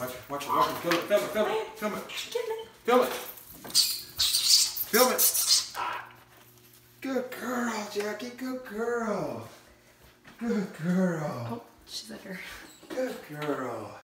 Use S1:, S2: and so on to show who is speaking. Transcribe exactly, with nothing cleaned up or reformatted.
S1: Watch it, watch it, watch it. Film it, film it, film it, film it. Film it. Film it. Good girl, Jackie. Good girl. Good girl.
S2: Oh, she's under.
S1: Good girl.